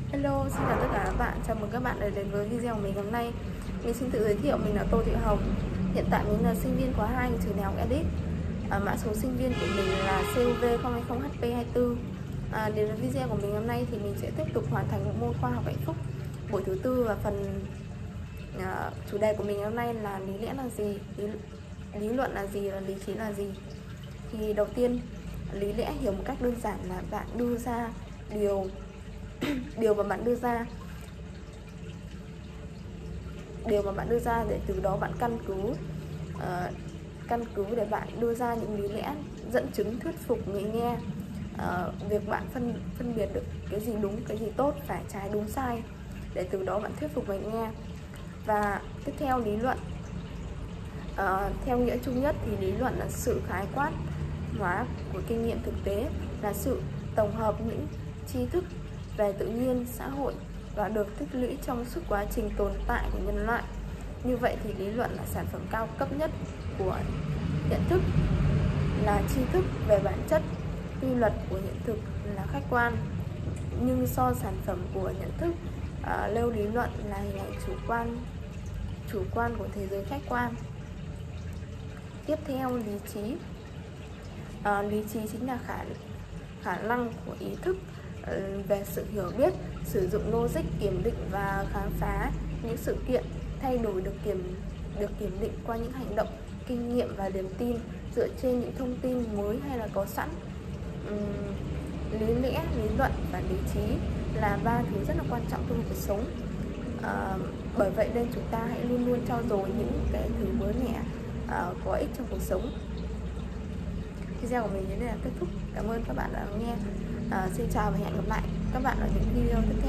Hello, xin chào tất cả các bạn. Chào mừng các bạn đã đến với video của mình hôm nay. Mình xin tự giới thiệu, mình là Tô Thị Hồng. Hiện tại mình là sinh viên khóa 2 của trường Đại học Edit. Mã số sinh viên của mình là CUV020HP24. Đến với video của mình hôm nay thì mình sẽ tiếp tục hoàn thành bộ môn khoa học hạnh phúc buổi thứ tư, và phần chủ đề của mình hôm nay là lý lẽ là gì, lý luận là gì và lý trí là gì. Thì đầu tiên, lý lẽ hiểu một cách đơn giản là bạn đưa ra điều mà bạn đưa ra để từ đó bạn căn cứ để bạn đưa ra những lý lẽ dẫn chứng thuyết phục người nghe. Việc bạn phân biệt được cái gì đúng, cái gì tốt, phải trái, đúng sai, để từ đó bạn thuyết phục người nghe. Và tiếp theo, lý luận theo nghĩa chung nhất thì lý luận là sự khái quát hóa của kinh nghiệm thực tế, là sự tổng hợp những tri thức về tự nhiên, xã hội và được tích lũy trong suốt quá trình tồn tại của nhân loại. Như vậy thì lý luận là sản phẩm cao cấp nhất của nhận thức, là tri thức về bản chất, quy luật của hiện thực, là khách quan. Nhưng so sản phẩm của nhận thức, lưu lý luận là hình ảnh chủ quan của thế giới khách quan. Tiếp theo, lý trí. Lý trí chính là khả năng của ý thức về sự hiểu biết, sử dụng logic kiểm định và khám phá những sự kiện, thay đổi được kiểm định qua những hành động, kinh nghiệm và niềm tin dựa trên những thông tin mới hay là có sẵn. Lý lẽ, lý luận và lý trí là ba thứ rất là quan trọng trong cuộc sống. Bởi vậy nên chúng ta hãy luôn luôn trau dồi những cái thứ mới mẻ, có ích trong cuộc sống. Video của mình đến đây là kết thúc. Cảm ơn các bạn đã lắng nghe. Xin chào và hẹn gặp lại các bạn ở những video tiếp theo.